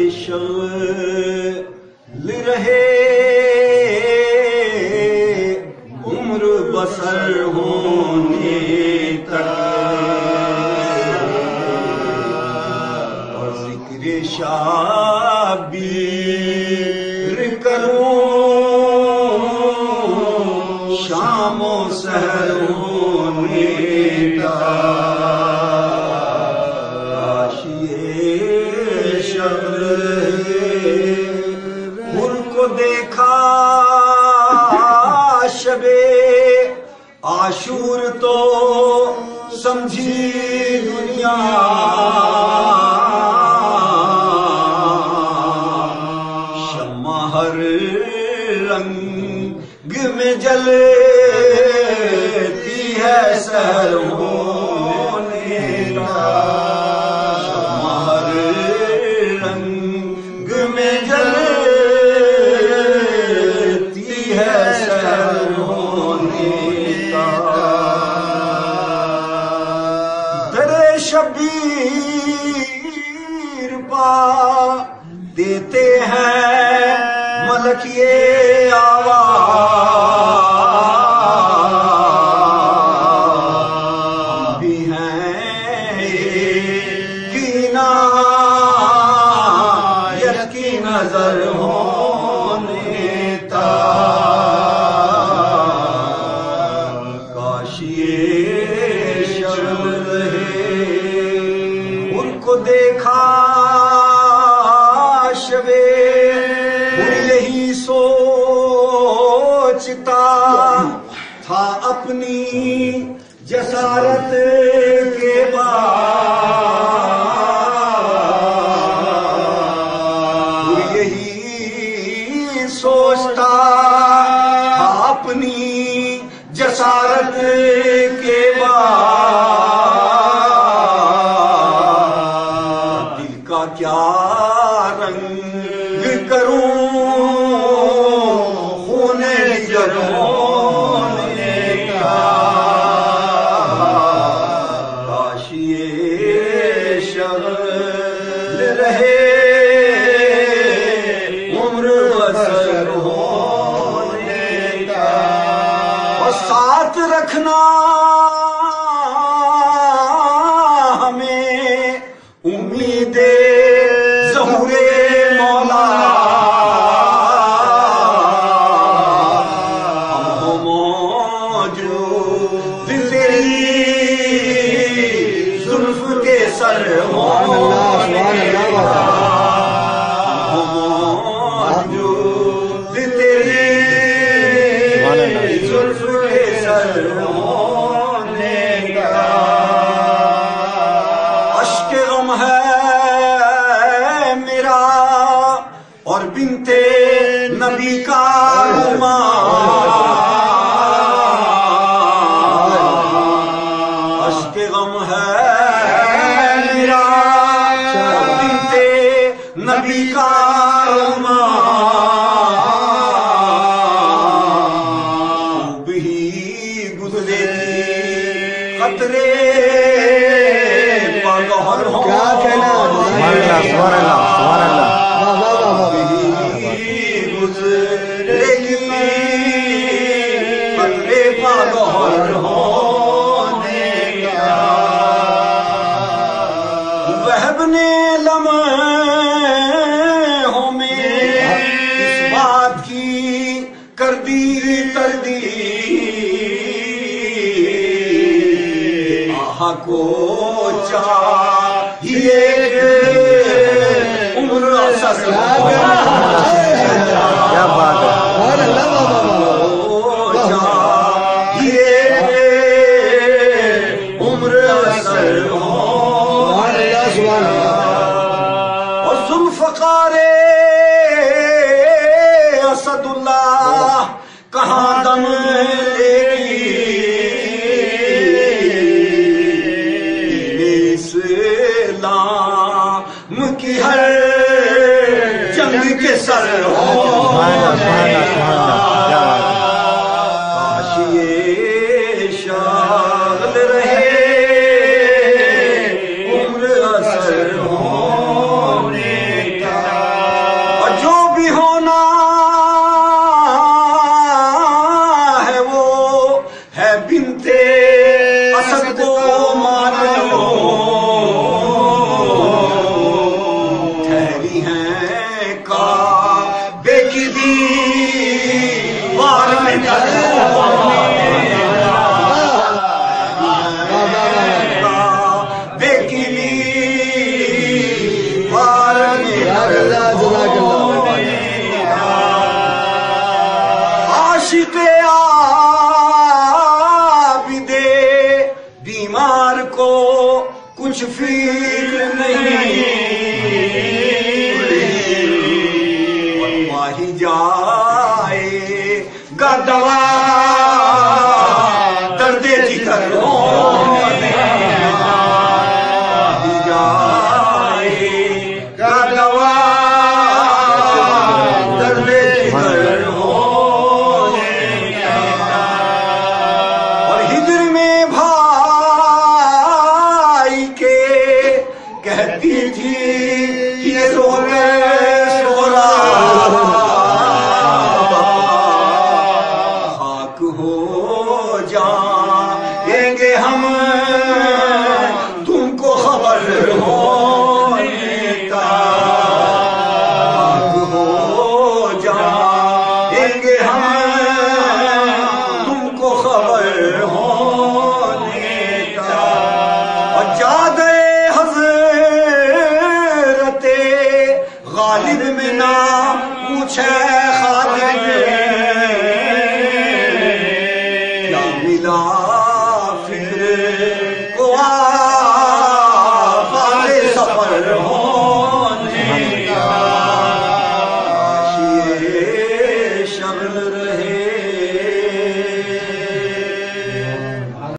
شغل رہے عمر بسر ہونے تک، اور ذکر شابیر کروں شام و سحر ہونے تک، دیکھا شب عاشور تو سمجھی دنیا، شمع ہر رنگ میں جلتی ہے سحر ہونے کا، شمع ہر رنگ میں جلتی شبیر پا دیتے ہیں ملک یہ آواز، بھی ہیں عنایت کی نظر ہونے تک، کاش یہ دیکھا شبے یہی سوچتا تھا اپنی جسارت کے بعد، یہی سوچتا تھا اپنی جسارت کے بعد، کیا رنگ کروں خون جگر ہونے کا، کاش یہ شغل رہے عمر بسر ہونے کا، اور ساتھ رکھنا ہمیں امید ظہور مولا، ہم موجود تیری زلف کے سر ہونے کا، ہم موجود تیری زلف کے سر ہونے کا، اشک غم ہے میرا اور بنت نبی کا اشک غم ہے میرا بنت نبی کا بھی گزرے قطرے پاگہر ہوں، کیا کہنا سبحان اللہ سبحان اللہ، گزرے قطرے پاگہر ہونے کا، وہب نے لمحوں میں اس بات کی کر دی تردید، آہا کو چاہیے عمر اثر کیا بات ہے، چاہیے عمر اثر اور ذوالفقار اسد اللہ کہاں دم لے گی، اسلام کی ہر جنگ کے سر ہو